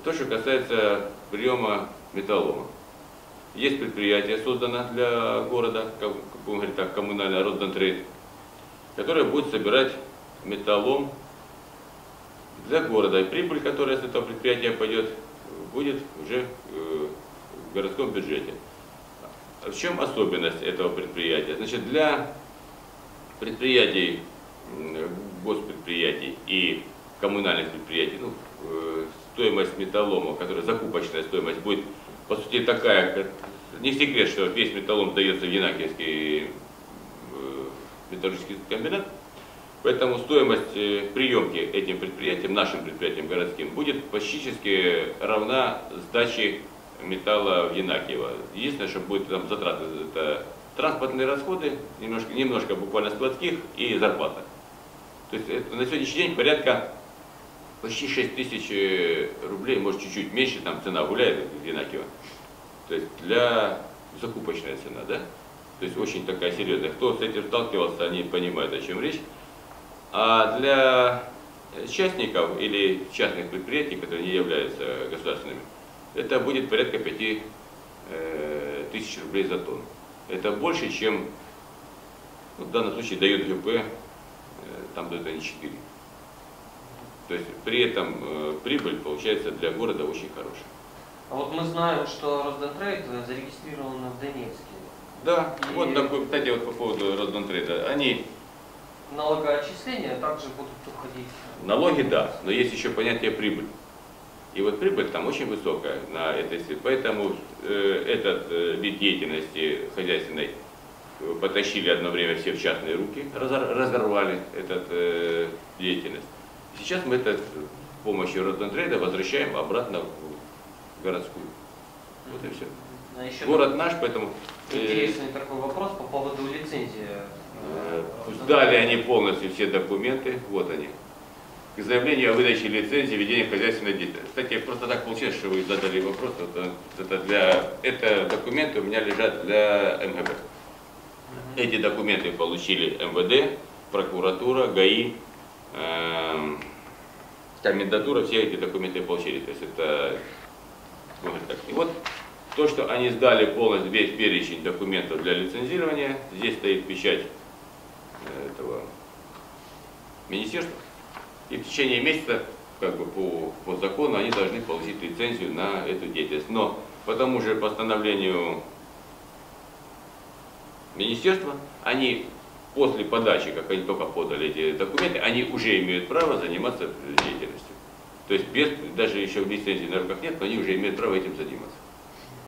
То, что касается приема металлолома. Есть предприятие, создано для города, как он говорит, так, коммунальный Росдентрейд, которое будет собирать металлолом для города. И прибыль, которая с этого предприятия пойдет, будет уже в городском бюджете. В чем особенность этого предприятия? Значит, для предприятий, госпредприятий и коммунальных предприятий, стоимость металлолома, которая закупочная стоимость, будет по сути такая, не секрет, что весь металлолом дается в Янакиевский металлургический комбинат, поэтому стоимость приемки этим предприятиям, нашим предприятиям городским, будет практически равна сдаче металла в Янакиево. Единственное, что будет там затраты, это транспортные расходы, немножко буквально складских и зарплата. То есть это на сегодняшний день порядка почти 6 тысяч рублей, может чуть-чуть меньше, там цена гуляет в Янакиево. То есть для закупочная цена, да? То есть очень такая серьезная. Кто с этим сталкивался, они понимают, о чем речь. А для частников или частных предприятий, которые не являются государственными, это будет порядка 5 тысяч рублей за тонну. Это больше, чем в данном случае дает ГП, там дают они 4. То есть при этом прибыль получается для города очень хорошая. А вот мы знаем, что Росдентрейд зарегистрирован в Донецке. Да, и вот такой, кстати, вот по поводу Росдентрейда. Они налогоотчисления также будут уходить. Налоги, да, но есть еще понятие прибыль. И вот прибыль там очень высокая на этой сфере. Поэтому этот вид деятельности хозяйственной потащили одно время все в частные руки, разорвали эту деятельность. Сейчас мы это с помощью Росдентрейда возвращаем обратно в городскую. Вот и все. Город наш, поэтому... Интересный такой вопрос по поводу лицензии. Сдали они полностью все документы, вот они. К заявлению о выдаче лицензии ведения хозяйственной деятельности. Кстати, просто так получилось, что вы задали вопрос. Это документы у меня лежат для МГБ. Эти документы получили МВД, прокуратура, ГАИ, комендатура, все эти документы получили. То есть это, так. И вот то, что они сдали полностью весь перечень документов для лицензирования, здесь стоит печать этого министерства. И в течение месяца, как бы по закону, они должны получить лицензию на эту деятельность. Но по тому же постановлению министерства, они после подачи, как они только подали эти документы, они уже имеют право заниматься деятельностью. То есть без, даже еще лицензии на руках нет, но они уже имеют право этим заниматься.